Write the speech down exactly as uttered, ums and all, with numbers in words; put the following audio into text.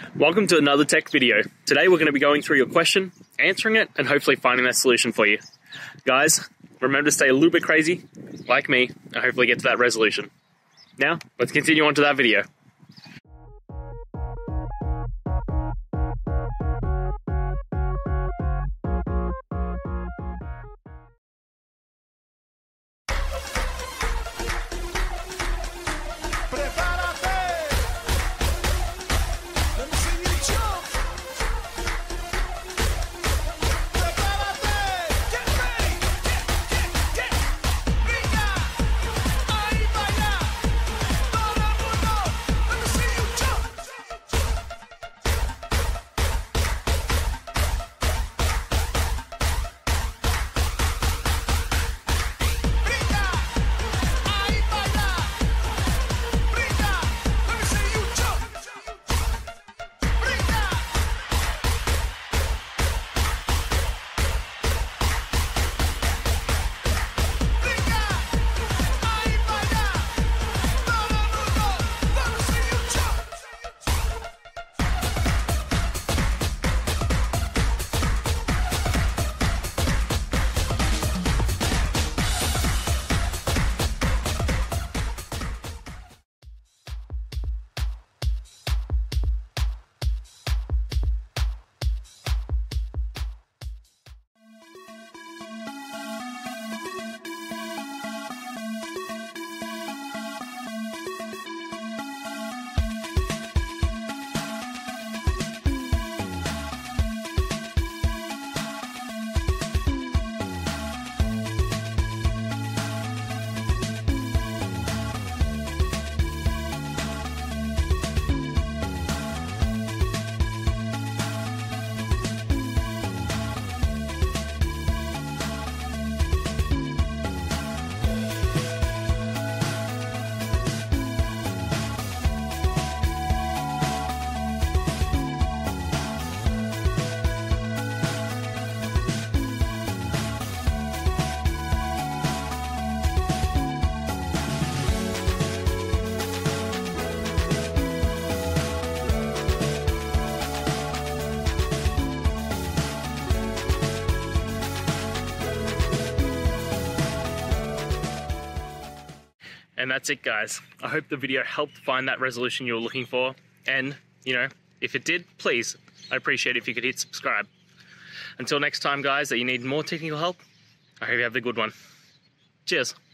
Welcome to another tech video. Today we're going to be going through your question, answering it, and hopefully finding that solution for you. Guys, remember to stay a little bit crazy, like me, and hopefully get to that resolution. Now, let's continue on to that video. And that's it, guys. I hope the video helped find that resolution you were looking for. And, you know, if it did, please, I'd appreciate it if you could hit subscribe. Until next time, guys, that you need more technical help, I hope you have a good one. Cheers.